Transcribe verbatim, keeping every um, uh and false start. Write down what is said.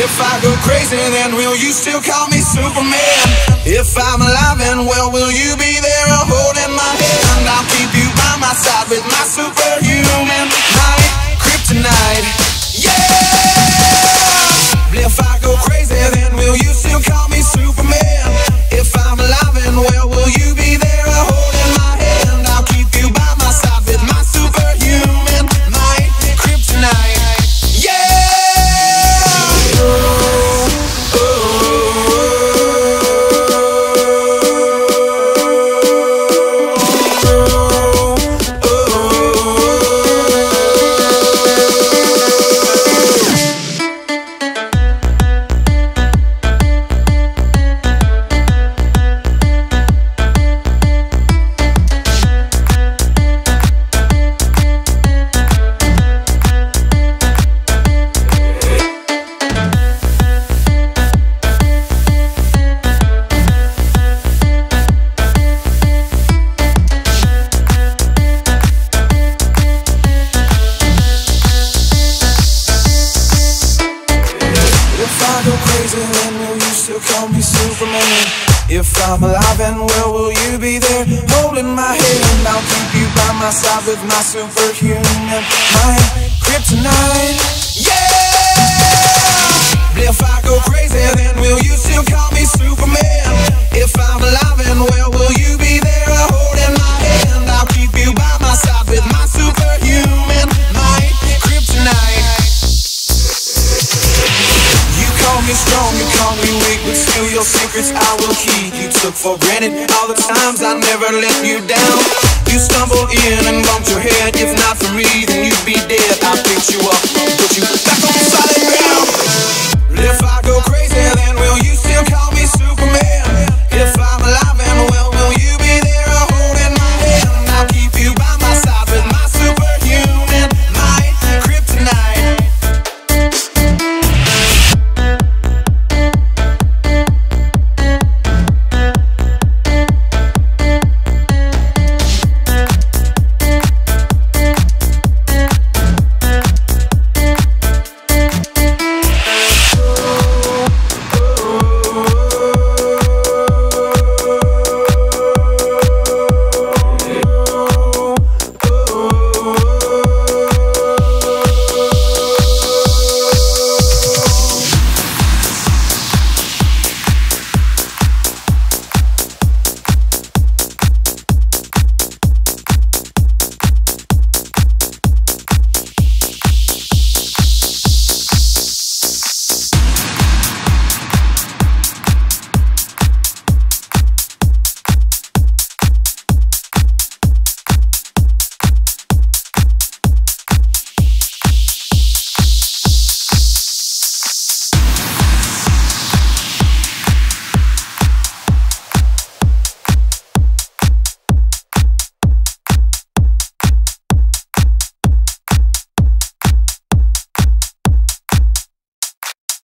If I go crazy, then will you still call me Superman? If I'm alive and well, will you be there holding my hand? I'll keep you by my side with my superhuman might, kryptonite. Yeah! If I go crazy, then will you still call me Superman? If I'm alive and well, will you be there holding my hand? I'll keep you by my side with my superhuman might, kryptonite. If I'm alive and well, will you be there holding my hand? I'll keep you by my side with my superhuman mind, kryptonite. Yeah! If I go crazy, then will you still call me Superman? If I'm alive and well, will you be there holding my hand? I'll keep you by my side with my superhuman mind, kryptonite. You call me strong, you call me weak, but still your secrets I will keep. You took for granted all the times I never let you down. You stumbled in and bumped your head. If not for me, then you'd be dead. I picked you up, put you back on solid ground.